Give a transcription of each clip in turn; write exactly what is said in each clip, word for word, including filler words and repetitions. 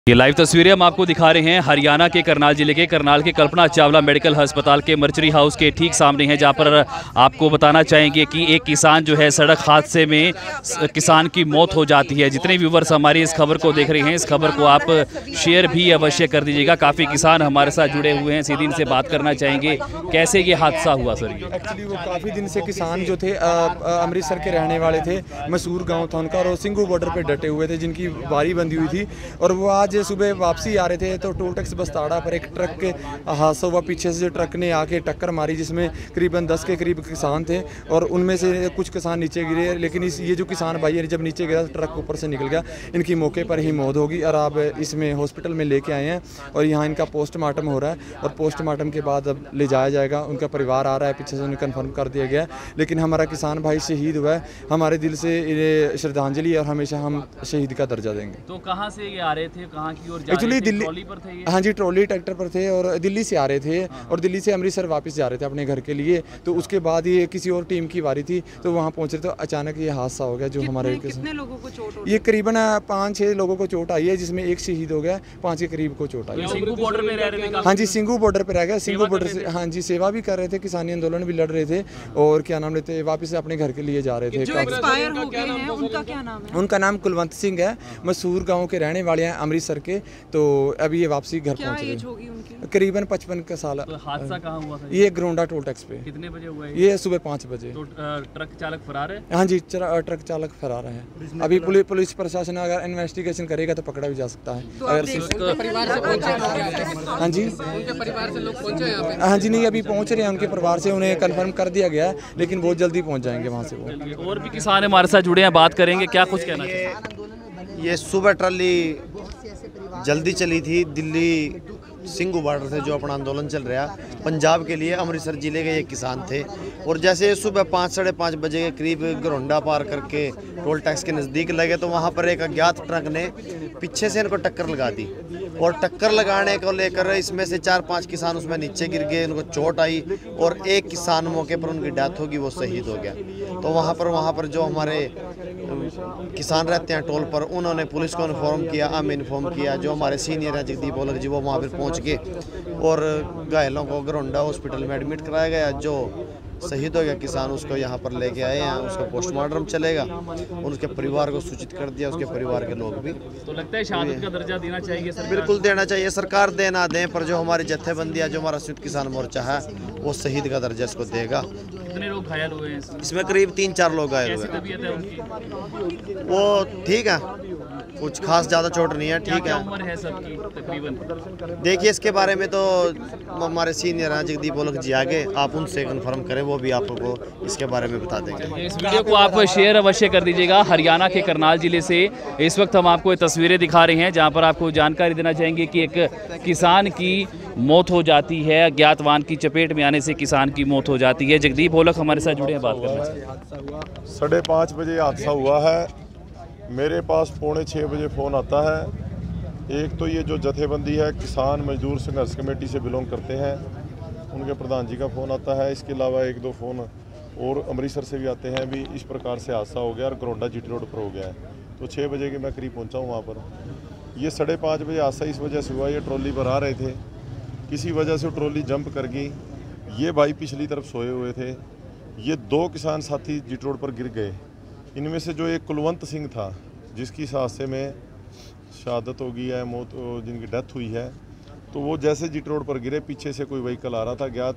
ये लाइव तस्वीरें हम आपको दिखा रहे हैं हरियाणा के करनाल जिले के करनाल के कल्पना चावला मेडिकल अस्पताल के मर्चरी हाउस के ठीक सामने हैं, जहां पर आपको बताना चाहेंगे कि एक किसान जो है सड़क हादसे में किसान की मौत हो जाती है। जितने व्यूवर्स हमारी इस खबर को देख रहे हैं, इस खबर को आप शेयर भी अवश्य कर दीजिएगा। काफ़ी किसान हमारे साथ जुड़े हुए हैं, सीधे इनसे बात करना चाहेंगे कैसे ये हादसा हुआ। सर ये एक्चुअली वो काफ़ी दिन से किसान जो थे अमृतसर के रहने वाले थे, मसूर गाँव था उनका, और वो सिंघू बॉर्डर पर डटे हुए थे, जिनकी बारी बंधी हुई थी। और वो आज सुबह वापसी आ रहे थे तो टोल टैक्स बस्ताड़ा पर एक ट्रक के हादसा हुआ। पीछे से ट्रक ने आके टक्कर मारी, जिसमें करीबन दस के करीब किसान थे और उनमें से कुछ किसान नीचे गिरे। लेकिन इस ये जो किसान भाई है, जब नीचे गिरा ट्रक ऊपर से निकल गया, इनकी मौके पर ही मौत होगी। और आप इसमें हॉस्पिटल में लेके आए हैं और यहाँ इनका पोस्टमार्टम हो रहा है, और पोस्टमार्टम के बाद अब ले जाया जाएगा। उनका परिवार आ रहा है, पीछे से उन्हें कन्फर्म कर दिया गया। लेकिन हमारा किसान भाई शहीद हुआ है, हमारे दिल से श्रद्धांजलि, और हमेशा हम शहीद का दर्जा देंगे। तो कहाँ से ये आ रहे थे, कहाँ की ओर? एक्चुअली दिल्ली पर थे ये? हाँ जी, ट्रॉली ट्रैक्टर पर थे और दिल्ली से आ रहे थे। हाँ। और दिल्ली से अमृतसर वापस जा रहे थे अपने घर के लिए। तो उसके बाद ये किसी और टीम की बारी थी, तो वहाँ पहुँच रहे, तो अचानक ये हादसा हो गया। जो हमारे कितने लोगों को चोट हो? ये करीबन पाँच छः लोगों को चोट आई है, जिसमें एक शहीद हो गया, पाँच के करीब को चोट आई। सिंघू बॉर्डर पे रह रहे थे? हाँ जी, सिंघू बॉर्डर पर रह गया। सिंघू बॉर्डर से हाँ जी सेवा भी कर रहे थे, किसानी आंदोलन भी लड़ रहे थे, और क्या नाम लेते वापस अपने घर के लिए जा रहे थे। जो एक्सपायर हो गए हैं उनका क्या नाम है? उनका नाम कुलवंत सिंह है, मसूर गाँव के रहने वाले हैं, अमृतसर के। तो अभी ये वापसी घर पहुंच रहे, करीबन पचपन का साल। तो हादसा कहाँ हुआ था? ये ग्रोंडा टोल टैक्स पे। कितने बजे हुआ है? ये सुबह पाँच बजे। तो ट्रक चालक फरार है? हाँ जी, ट्रक चालक फरार है। अभी पुलिस पुलिस प्रशासन अगर इन्वेस्टिगेशन करेगा तो पकड़ा भी जा सकता है। तो अगर परिवार से पहुंचे? हाँ जी, उनके परिवार से लोग पहुंचे यहाँ पे? हाँ जी, नहीं अभी पहुंच रहे हैं उनके परिवार से, उन्हें कंफर्म कर दिया गया है, लेकिन बहुत जल्दी पहुंच जाएंगे वहाँ से वो। और भी किसान हमारे साथ जुड़े हैं, बात करेंगे, क्या कुछ कहना चाहिए? ये सुबह ट्रॉली जल्दी चली थी, दिल्ली सिंघू बॉर्डर से जो अपना आंदोलन चल रहा पंजाब के लिए, अमृतसर जिले के ये किसान थे। और जैसे सुबह पाँच साढ़े पाँच बजे के करीब घरोंडा पार करके टोल टैक्स के नज़दीक लगे, तो वहाँ पर एक अज्ञात ट्रक ने पीछे से इनको टक्कर लगा दी। और टक्कर लगाने को लेकर इसमें से चार पांच किसान उसमें नीचे गिर गए, उनको चोट आई, और एक किसान मौके पर उनकी डेथ होगी, वो शहीद हो गया। तो वहाँ पर वहाँ पर जो हमारे किसान रहते हैं टोल पर, उन्होंने पुलिस को इन्फॉर्म किया, हमें इन्फॉर्म किया। जो हमारे सीनियर हैं जगदीप ओलक जी, वो वहाँ पर पहुँच गए और घायलों को घरोंडा हॉस्पिटल में एडमिट कराया गया। जो शहीद हो गया किसान, उसको यहाँ पर लेके आए हैं, उसका पोस्टमार्टम चलेगा, उसके परिवार को सूचित कर दिया, उसके परिवार के लोग भी। तो लगता है शहादत का दर्जा देना चाहिए सरकार? बिल्कुल देना चाहिए, सरकार देना दें, पर जो हमारी जत्थेबंदी है, जो हमारा संयुक्त किसान मोर्चा है, वो शहीद का दर्जा इसको देगा। कितने लोग घायल हुए हैं इसमें? इसमें करीब तीन चार लोग घायल हुए हैं। वो ठीक है, कुछ खास ज़्यादा चोट नहीं है, ठीक है। उम्र है सबकी तकरीबन? देखिए इसके बारे में तो हमारे सीनियर हैं जगदीप ओलक जी, आगे आप उनसे कन्फर्म करें, वो भी आपको इसके बारे में बता देंगे। इस वीडियो को आप शेयर अवश्य कर दीजिएगा। हरियाणा के करनाल जिले से इस वक्त हम आपको ये तस्वीरें दिखा रहे हैं, जहां पर आपको जानकारी देना चाहेंगे कि एक किसान की मौत हो जाती है, अज्ञात वाहन की चपेट में आने से किसान की मौत हो जाती है। जगदीप ओलक हमारे साथ जुड़े हैं, बात करना चाहिए। साढ़े पाँच बजे हादसा हुआ है, मेरे पास पौने छः बजे फ़ोन आता है। एक तो ये जो जथेबंदी है, किसान मजदूर संघर्ष कमेटी से बिलोंग करते हैं, उनके प्रधान जी का फ़ोन आता है। इसके अलावा एक दो फ़ोन और अमृतसर से भी आते हैं, भी इस प्रकार से हादसा हो गया और घरोंडा जीटी रोड पर हो गया है। तो छः बजे के मैं करीब पहुंचा हूँ वहाँ पर। ये साढ़े पाँच बजे हादसा इस वजह से हुआ, ये ट्रॉली पर आ रहे थे, किसी वजह से ट्रॉली जंप कर गई। ये भाई पिछली तरफ सोए हुए थे, ये दो किसान साथी जीटी रोड पर गिर गए। इनमें से जो एक कुलवंत सिंह था, जिसकी हादसे में शहादत हो गई है, मौत जिनकी डेथ हुई है, तो वो जैसे जीटी रोड पर गिरे, पीछे से कोई व्हीकल आ रहा था ज्ञात,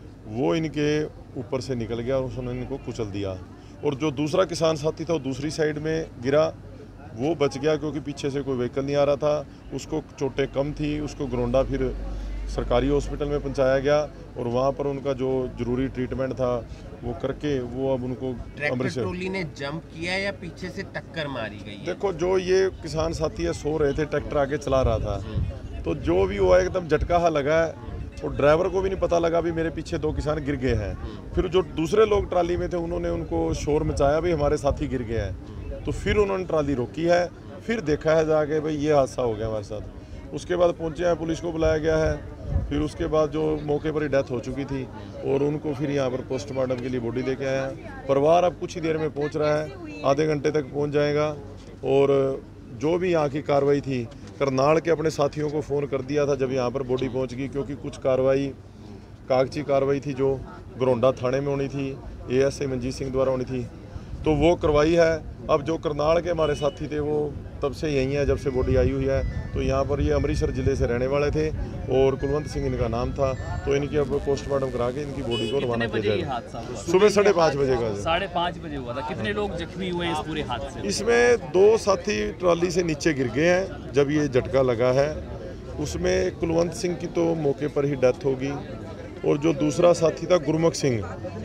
वो इनके ऊपर से निकल गया और उसने इनको कुचल दिया। और जो दूसरा किसान साथी था वो दूसरी साइड में गिरा, वो बच गया क्योंकि पीछे से कोई व्हीकल नहीं आ रहा था, उसको चोटें कम थी, उसको घरोंडा फिर सरकारी हॉस्पिटल में पहुंचाया गया और वहाँ पर उनका जो जरूरी ट्रीटमेंट था वो करके वो अब उनको अमृतसर। ट्रॉली ने जंप किया या पीछे से टक्कर मारी गई है? देखो, जो ये किसान साथी है सो रहे थे, ट्रैक्टर आगे चला रहा था, तो जो भी हुआ एकदम झटका हा लगा है, और ड्राइवर को भी नहीं पता लगा भी मेरे पीछे दो किसान गिर गए हैं। फिर जो दूसरे लोग ट्राली में थे उन्होंने उनको शोर मचाया भी हमारे साथी गिर गए हैं, तो फिर उन्होंने ट्राली रोकी है, फिर देखा है जाके भाई ये हादसा हो गया हमारे साथ। उसके बाद पहुँचे हैं, पुलिस को बुलाया गया है, फिर उसके बाद जो मौके पर ही डेथ हो चुकी थी और उनको फिर यहाँ पर पोस्टमार्टम के लिए बॉडी लेके आए हैं। परिवार अब कुछ ही देर में पहुँच रहा है, आधे घंटे तक पहुँच जाएगा। और जो भी यहाँ की कार्रवाई थी करनाल के अपने साथियों को फ़ोन कर दिया था जब यहाँ पर बॉडी पहुँच गई, क्योंकि कुछ कार्रवाई कागजी कार्रवाई थी जो गरोंडा थाने में होनी थी, एएसआई मंजीत सिंह द्वारा होनी थी, तो वो करवाई है। अब जो करनाल के हमारे साथी थे वो तब से यहीं है, जब से बॉडी आई हुई है। तो यहाँ पर ये अमृतसर ज़िले से रहने वाले थे और कुलवंत सिंह इनका नाम था। तो इनकी अब पोस्टमार्टम करा के इनकी बॉडी को रवाना किया जाएगा। सुबह साढ़े पाँच बजे का साढ़े पाँच बजे हुआ था। कितने लोग जख्मी हुए हैं इस पूरे हादसे में? इसमें दो साथी ट्रॉली से नीचे गिर गए हैं जब ये झटका लगा है। उसमें कुलवंत सिंह की तो मौके पर ही डेथ होगी और जो दूसरा साथी था गुरमुख सिंह,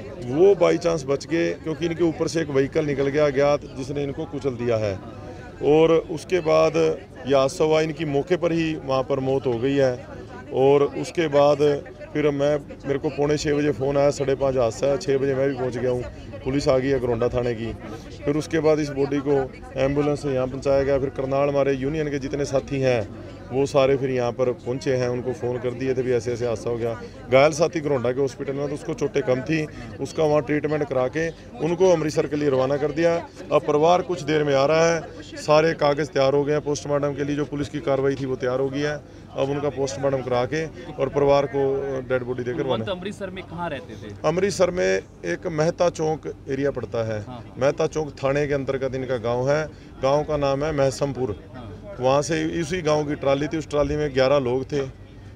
वो बाई चांस बच गए क्योंकि इनके ऊपर से एक व्हीकल निकल गया अज्ञात जिसने इनको कुचल दिया है। और उसके बाद यह हादसा हुआ, इनकी मौके पर ही वहाँ पर मौत हो गई है। और उसके बाद फिर मैं मेरे को पौने छः बजे फ़ोन आया, साढ़े पाँच हादसा है, छः बजे मैं भी पहुँच गया हूँ, पुलिस आ गई है गरोंडा थाने की। फिर उसके बाद इस बॉडी को एम्बुलेंस से यहाँ पहुँचाया गया। फिर करनाल हमारे यूनियन के जितने साथी हैं वो सारे फिर यहाँ पर पहुँचे हैं, उनको फ़ोन कर दिए थे भी ऐसे ऐसे हादसा हो गया। घायल साथी गरोंडा के हॉस्पिटल में, तो उसको चोटें कम थी, उसका वहाँ ट्रीटमेंट करा के उनको अमृतसर के लिए रवाना कर दिया। अब परिवार कुछ देर में आ रहा है, सारे कागज़ तैयार हो गए हैं पोस्टमार्टम के लिए, जो पुलिस की कार्रवाई थी वो तैयार हो गई है। अब उनका पोस्टमार्टम करा के और परिवार को डेड बॉडी देकर रवाना। अमृतसर में कहाँ रहते थे? अमृतसर में एक मेहता चौक एरिया पड़ता है। हाँ। मेहता चौक थाने के अंतर्गत इनका गांव है। गांव का नाम है महसमपुर। हाँ। वहाँ से इसी गांव की ट्राली थी, उस ट्राली में ग्यारह लोग थे।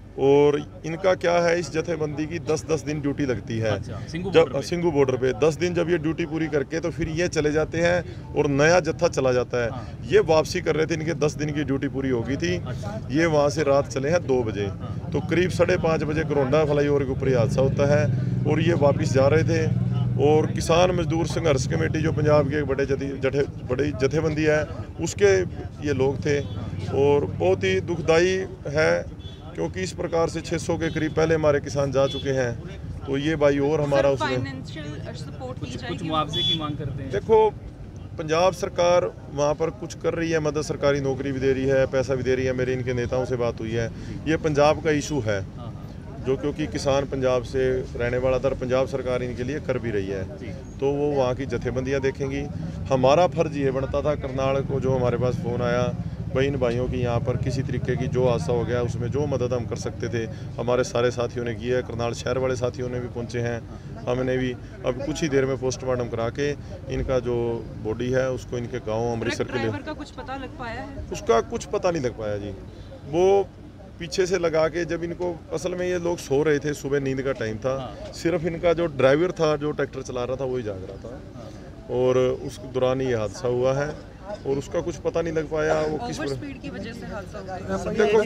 और इनका क्या है, इस जथेबंदी की दस दस दिन ड्यूटी लगती है। अच्छा, जब सिंगू बॉर्डर पे दस दिन जब ये ड्यूटी पूरी करके तो फिर ये चले जाते हैं और नया जत्था चला जाता है। हाँ। ये वापसी कर रहे थे, इनके दस दिन की ड्यूटी पूरी हो गई थी। अच्छा। ये वहाँ से रात चले हैं दो बजे। हाँ। तो करीब साढ़े पाँच बजे गरोंडा फ्लाईओवर के ऊपर हादसा होता है और ये वापस जा रहे थे। और किसान मजदूर संघर्ष कमेटी जो पंजाब के एक बड़े जथे बड़ी जथेबंदी है, उसके ये लोग थे। और बहुत ही दुखदाई है क्योंकि इस प्रकार से छह सौ के करीब पहले हमारे किसान जा चुके हैं। तो ये भाई और हमारा उसमें कुछ कुछ मुआवजे की मांग करते हैं। देखो, पंजाब सरकार वहाँ पर कुछ कर रही है, मदद सरकारी नौकरी भी दे रही है, पैसा भी दे रही है। मेरे इनके नेताओं से बात हुई है, ये पंजाब का इशू है जो क्योंकि किसान पंजाब से रहने वाला था, पंजाब सरकार इनके लिए कर भी रही है। तो वो वहाँ की जथेबंदियाँ देखेंगी। हमारा फर्ज ये बनता था करनाल को, जो हमारे पास फ़ोन आया भाई इन भाइयों की यहाँ पर किसी तरीके की जो हादसा हो गया उसमें जो मदद हम कर सकते थे हमारे सारे साथियों ने की है। करनाल शहर वाले साथियों ने भी पहुँचे हैं, हमने भी। अब कुछ ही देर में पोस्टमार्टम करा के इनका जो बॉडी है उसको इनके गाँव अमृतसर के लिए। का कुछ पता लग पाया है? उसका कुछ पता नहीं लग पाया जी। वो पीछे से लगा के जब इनको, असल में ये लोग सो रहे थे, सुबह नींद का टाइम था। हाँ। सिर्फ इनका जो ड्राइवर था जो ट्रैक्टर चला रहा था वही जाग रहा था। हाँ। और उस दौरान ये हादसा हुआ है और उसका कुछ पता नहीं लग पाया वो किस स्पीड की वजह से हादसा हुआ। देखो,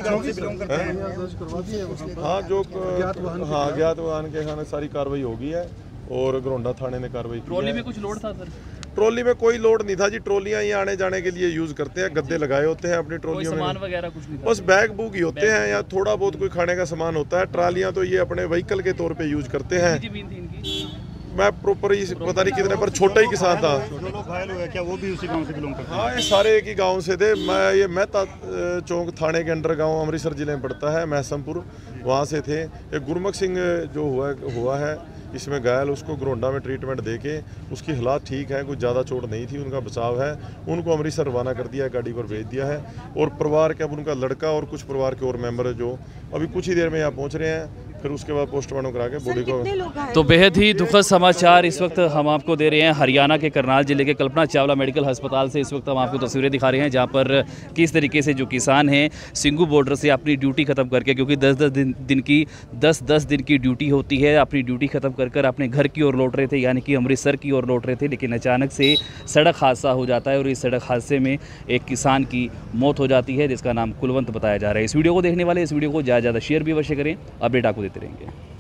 हाँ जो हाँ अज्ञात वाहन के खाने सारी कार्रवाई हो गई है और गरोंडा थाने ने कार्रवाई की। ट्रॉली में कुछ लोड था सर? ट्रॉली में कोई लोड नहीं था जी। ट्रॉलियाँ ये आने जाने के लिए यूज करते हैं, गद्दे लगाए होते हैं अपनी ट्रॉलियों में, सामान वगैरह कुछ नहीं था? बस बैग बुक ही होते हैं या थोड़ा बहुत कोई खाने का सामान होता है। ट्रालियाँ तो ये अपने व्हीकल के तौर पे यूज करते हैं। मैं प्रॉपर ही पता नहीं कितने पर छोटा ही किसान था। जो लोग घायल हुए क्या वो भी उसी गांव से बिलोंग करते हैं? हाँ, ये सारे एक ही गांव से थे। मैं ये मेहता चौक थाने के अंडर गांव अमृतसर जिले में पड़ता है, महसमपुर, वहाँ से थे। एक गुरमुख सिंह जो हुआ हुआ है इसमें घायल, उसको गरोंडा में ट्रीटमेंट देके उसकी हालात ठीक है, कुछ ज़्यादा चोट नहीं थी, उनका बचाव है। उनको अमृतसर रवाना कर दिया है, गाड़ी पर भेज दिया है। और परिवार के अब उनका लड़का और कुछ परिवार के और मेंबर जो अभी कुछ ही देर में यहाँ पहुँच रहे हैं, फिर उसके बाद पोस्टमार्टम करा के बॉडी को। तो बेहद ही दुखद समाचार इस वक्त हम आपको दे रहे हैं हरियाणा के करनाल जिले के कल्पना चावला मेडिकल अस्पताल से। इस वक्त हम आपको तस्वीरें दिखा रहे हैं जहां पर किस तरीके से जो किसान हैं सिंगू बॉर्डर से अपनी ड्यूटी खत्म करके, क्योंकि दस दस दिन दिन की दस दस दिन की ड्यूटी होती है, अपनी ड्यूटी खत्म कर कर अपने घर की ओर लौट रहे थे, यानी कि अमृतसर की ओर लौट रहे थे। लेकिन अचानक से सड़क हादसा हो जाता है और इस सड़क हादसे में एक किसान की मौत हो जाती है जिसका नाम कुलवंत बताया जा रहा है। इस वीडियो को देखने वाले इस वीडियो को ज़्यादा से ज़्यादा शेयर भी अवश्य करें, अपडेट आपको देते रहेंगे।